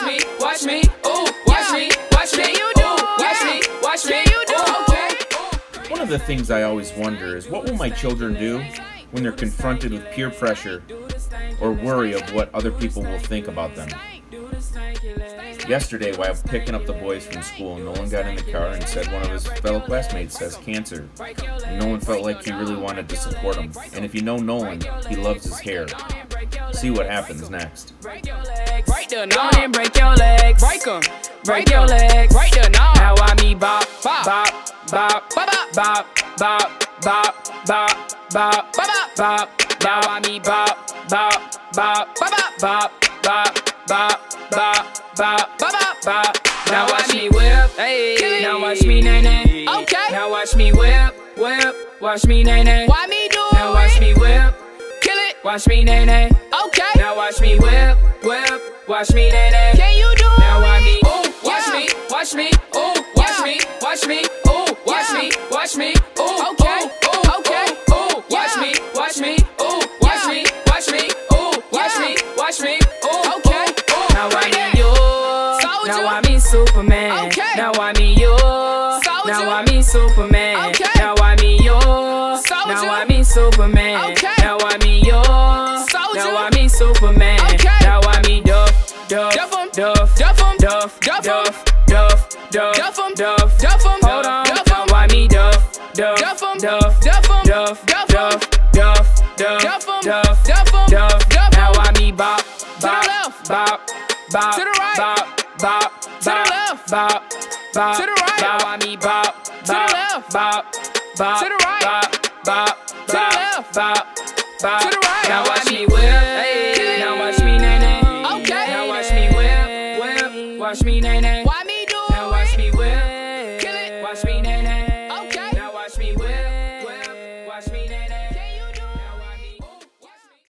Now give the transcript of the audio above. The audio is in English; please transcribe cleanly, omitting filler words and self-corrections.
me, watch me, ooh, watch me, watch me, you do, watch me, you do, okay. One of the things I always wonder is what will my children do when they're confronted with peer pressure or worry of what other people will think about them. Yesterday, while picking up the boys from school, Nolyn got in the car and said one of his fellow classmates has cancer. And Nolyn felt like he really wanted to support him. And if you know Nolyn, he loves his hair. See what happens next. Break your legs, break the knob, and break your legs, break them, break your legs, break the knob. Now I me bop, bop, bop, bop, bop, bop, bop, bop, bop, bop, bop, bop. Now I me bop, bop, bop, bop, bop, bop, bop, bop, bop, bop, bop, bop. Now watch me whip, hey. Now watch me nay nay. Okay. Now watch me whip, whip. Watch me nay nay. Why me do it? Now watch me whip. Kill it. Watch me nay nay. Okay. Now watch me whip, whip. Watch me nay nay. Can you do it? Now watch me, ooh, watch me, watch me, ooh, watch me, watch me, ooh, watch me, watch me, ooh, okay, ooh, okay, ooh, watch me, watch me, ooh, watch me, watch me, ooh, watch me, watch me, ooh, okay, ooh. Now I need you. Now I mean Superman. Okay. Now I mean you. Now I mean Superman. Okay. Now I mean you. Now I mean Superman. Okay. Now I mean you. Now I mean Superman. Okay. Now I mean Duff, Duff, Duff, Duff, Duff, Duff, Duff, Duff, Duff, Duff, Duff. Hold on. Now I mean Duff, Duff, Duff, Duff, Duff, Duff, Duff, Duff, Duff, Duff. Now I mean bop, bop, bop, bop, to the right, bop, bop, to the left, bop, bop, to the right. Now I mean bop, to the left, bop, bop, to the right, bop, bop, to the left, bop, bop, to the right. Now watch me whip, hey. Now watch me nay nay. Okay. Now watch me whip, whip. Watch me nay nay. Why me do it? Now watch me whip, kill it. Watch me nay nay.